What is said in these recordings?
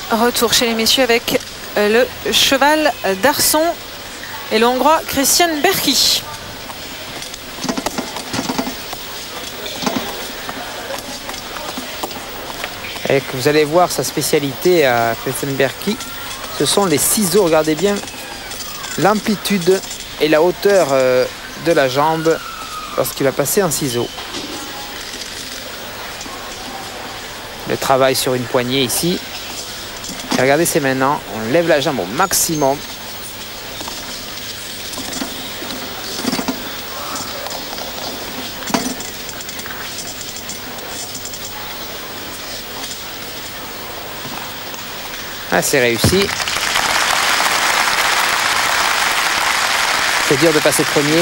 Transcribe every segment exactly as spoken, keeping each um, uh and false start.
Retour chez les messieurs avec le cheval d'Arson et le Hongrois Christian Berki. Et que vous allez voir sa spécialité à Christian Berki, ce sont les ciseaux. Regardez bien l'amplitude et la hauteur de la jambe lorsqu'il va passer en ciseaux. Le travail sur une poignée ici. Et regardez, c'est maintenant, on lève la jambe au maximum. Ah, c'est réussi. C'est dur de passer premier.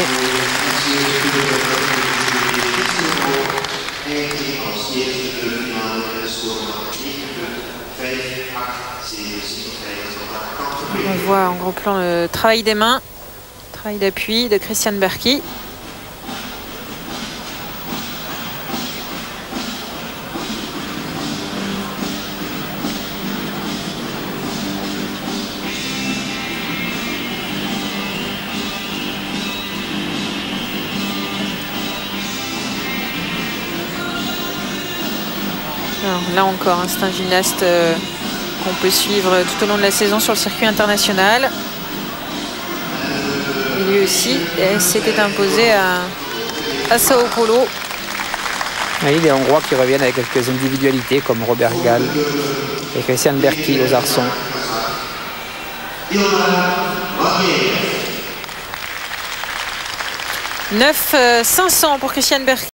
On voit en gros plan le travail des mains, travail d'appui de Christian Berki. Alors là encore, hein, c'est un gymnaste euh, qu'on peut suivre tout au long de la saison sur le circuit international. Et lui aussi s'était imposé à, à Sao Paulo. Et les Hongrois qui reviennent avec quelques individualités comme Robert Gall et Christian Berki aux arçons. neuf cinq cents pour Christian Berki.